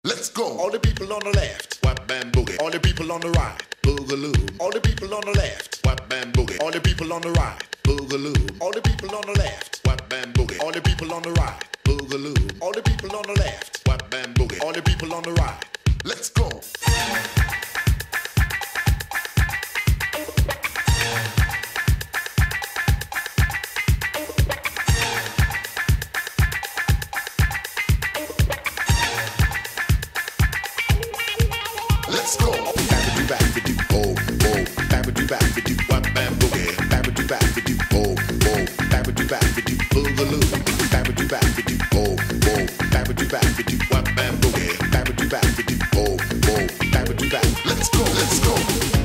Let's go. All the people on the left, whap bam boogie. All the people on the right, boogaloo. All the people on the left, whap bam boogie. All the people on the right, boogaloo. All the people on the left, whap bam boogie. All the people on the right, boogaloo. All the people on the left, whap bam boogie. All the people on the right. Let's go. Let's go. Babadoo babadoo, oh oh. Babadoo babadoo, whap bam boogie. Babadoo babadoo, oh oh. Babadoo babadoo, boogaloo. Babadoo babadoo, oh oh. Babadoo babadoo, whap bam boogie. Babadoo babadoo, oh oh. Babadoo babadoo. Let's go. Let's go.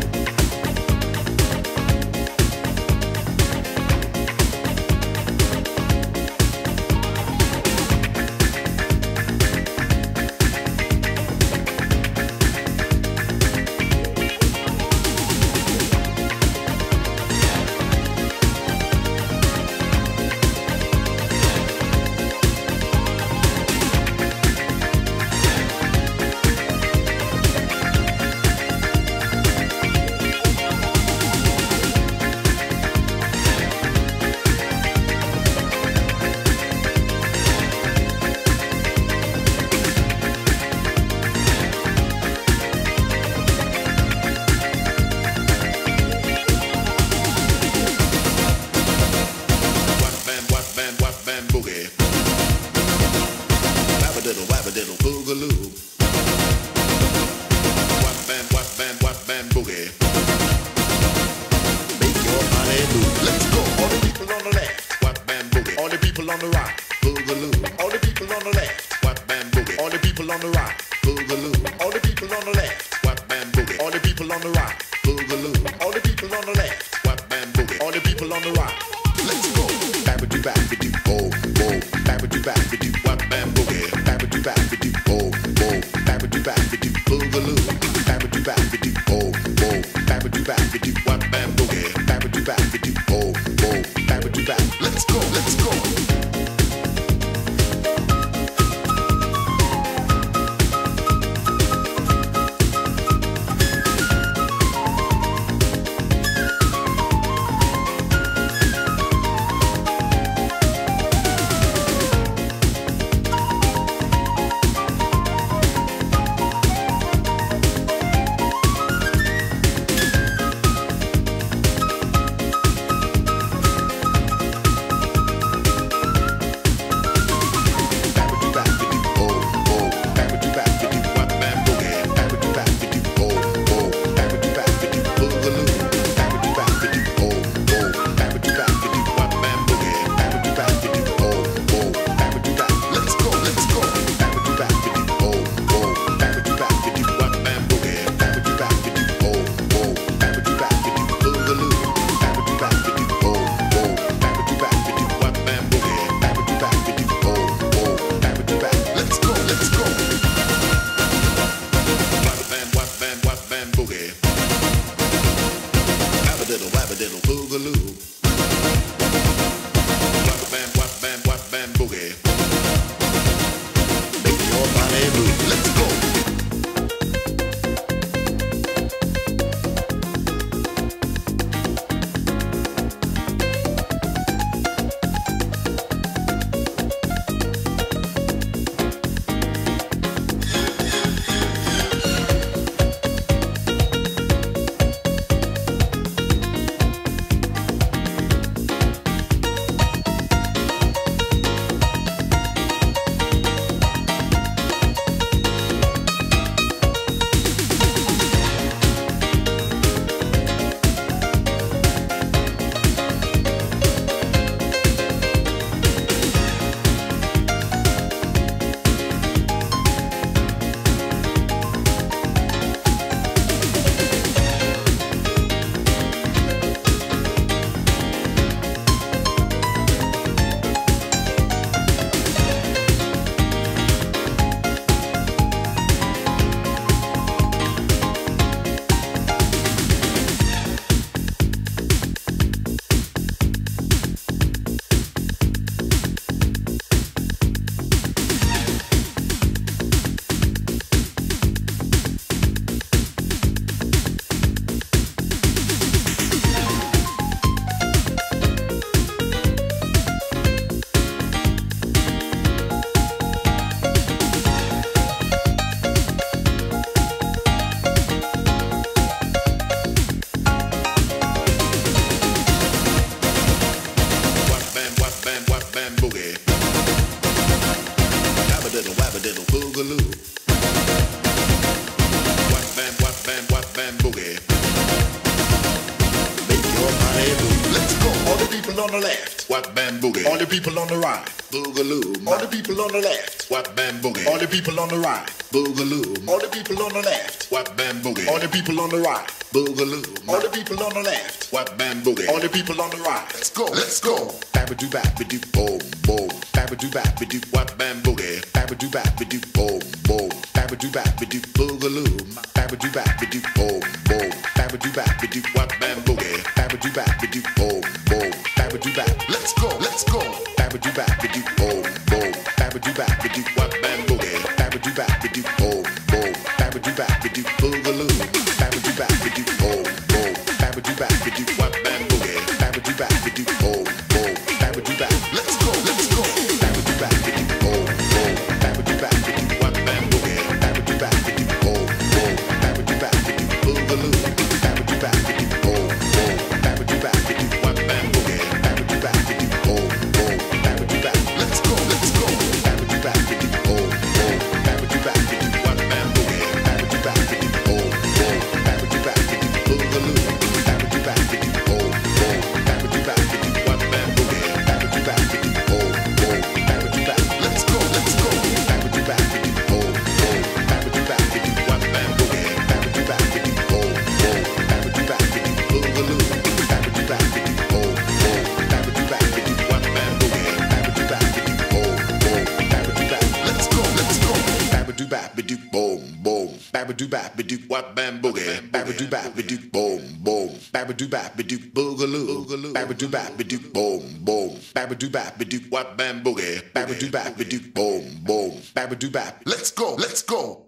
Wabba-diddle, boogaloo. Whap bam, boogie. Make your body move. Let's go. All the people on the left, whap bam, boogie. All the people on the right, boogaloo. All the people on the left, whap bam, boogie. All the people on the right, boogaloo. All the people on the left, whap bam, boogie. All the people on the right, boogaloo. All the people on the left, whap bam, boogie. All the people on the right. Let's go. Babadoo babadoo, oh oh. Babadoo babadoo, whap bam, boogie. Babadoo babadoo, oh oh. Babadoo babadoo, boogaloo. Babadoo babadoo, oh oh. Babadoo babadoo, whap bam, boogie. Babadoo babadoo, oh oh. Babadoo babadoo. Let's go, let's go. What band boogie? Make your body move. Let's go. All the people on the left. What band boogie? All the people on the right. Boogaloo. All the people on the left. What band boogie? All the people on the right. Boogaloo. All the people on the left. What band boogie? All the people on the right. Boogaloo. All the people on the left. What band boogie? All the people on the right. Let's go. Let's go. Babadoo babadoo boom boom. Babadoo babadoo. What band boogie? Babadoo babadoo boom boom. Babadoo babadoo boogaloo. Babadoo babadoo boom boom. Babadoo babadoo. What band boogie? Babadoo babadoo boom boom. Babadoo bab. Let's go. Let's go. Babadoo babadoo boom boom. Babadoo babadoo. What band boogie? Babadoo babadoo boom boom. Babadoo babadoo boogaloo. Babadoo babadoo boom boom. Babadoo babadoo. What band boogie? Babadoo babadoo boom boom. Babadoo bab. Let's go. Let's go. Babadoo babadoo boom boom. Babadoo babadoo. What band boogie? Babadoo babadoo boom boom. Babadoo babadoo boogaloo. Babadoo babadoo boom boom. Babadoo babadoo. What band boogie? Babadoo babadoo boom boom. Babadoo bab. Let's go. Let's go. Babadoo babadoo boom boom. Babadoo babadoo. What band boogie? Babadoo babadoo boom boom. Babadoo babadoo boogaloo. Babadoo babadoo boom boom. Babadoo babadoo. What band boogie? Babadoo babadoo boom boom. Babadoo bab. Let's go. Let's go. Babadoo babadoo boom boom. Babadoo babadoo. What band boogie? Babadoo babadoo boom boom. Babadoo babadoo boogaloo. Babadoo babadoo boom boom. Babadoo babadoo. What band boogie? Babadoo babadoo boom boom. Babadoo bab. Let's go. Let's go. Babadoo babadoo boom boom. Babadoo babadoo. What band boogie? Babadoo babadoo boom boom. Babadoo babadoo boogaloo. Babadoo babadoo boom boom. Babadoo babadoo. What band boogie? Babadoo babadoo boom boom. Babadoo bab. Let's go. Let's go.